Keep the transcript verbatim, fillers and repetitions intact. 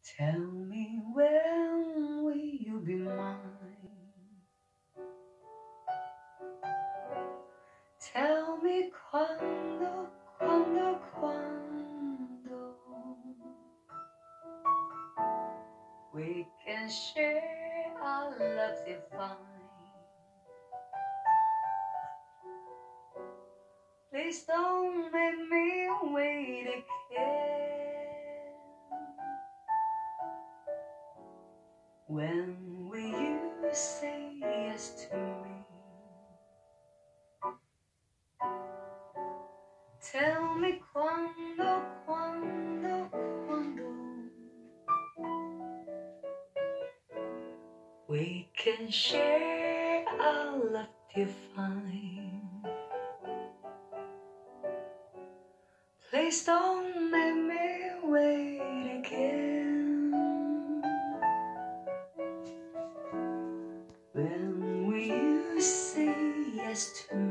Tell me when will you be mine? Tell me quando, quando, quando we can share our love divine. Please don't make me wait again. When will you say yes to me? Tell me quando, quando, quando we can share our love divine. Please don't make me wait again. When will you say yes to me?